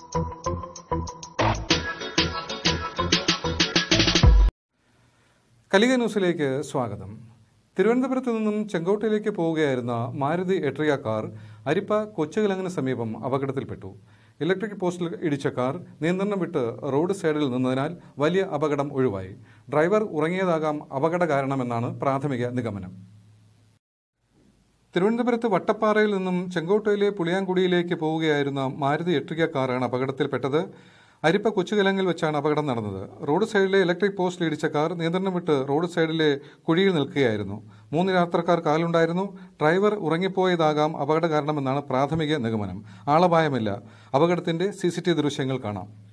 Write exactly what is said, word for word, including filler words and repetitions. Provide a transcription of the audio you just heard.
കലിക ന്യൂസിലേക്ക് സ്വാഗതം. തിരുവനന്തപുരത്ത് നിന്നും ചെങ്കോട്ടയിലേക്ക് പോവുകയായിരുന്ന മാരുതി എട്രിയ കാർ അരിപ്പ കൊച്ചുകിലങ്ങിന് സമീപം അപകടത്തിൽപ്പെട്ടു. ഇലക്ട്രിക് പോസ്റ്റിൽ ഇടിച്ച കാർ നിയന്ത്രണം വിട്ട് റോഡ് സൈഡിൽ നിന്നതിനാൽ വലിയ അപകടം ഒഴിവായി. ഡ്രൈവർ ഉറങ്ങിയതാകാം അപകട കാരണമെന്നാണ് പ്രാഥമിക നിഗമനം. തിരുവനന്തപുരത്ത് വട്ടപ്പാറയിൽ നിന്നും ചെങ്കോട്ടയിലെ പുളിയാങ്കുടിയിലേക്ക് പോവുകയായിരുന്ന മാരുതി എട്രിയ കാറാണ് അപകടത്തിൽപ്പെട്ടത്. അരിപ്പ കൊച്ചുകിലങ്ങിൽ വെച്ചാണ് അപകടം നടന്നത്. റോഡ് സൈഡിലെ ഇലക്ട്രിക് പോസ്റ്റിൽ ഇടിച്ച കാർ നിയന്ത്രണം വിട്ട് റോഡ് സൈഡിലെ കുഴിയിൽ നിൽക്കുകയായിരുന്നു. മൂന്ന് യാത്രക്കാർ കാറിലുണ്ടായിരുന്നു. ഡ്രൈവർ ഉറങ്ങിപ്പോയതാകാം അപകട കാരണമെന്നാണ് പ്രാഥമിക നിഗമനം. ആളപായമില്ല. അപകടത്തിന്റെ സി സി ടി വി ദൃശ്യങ്ങൾ കാണാം.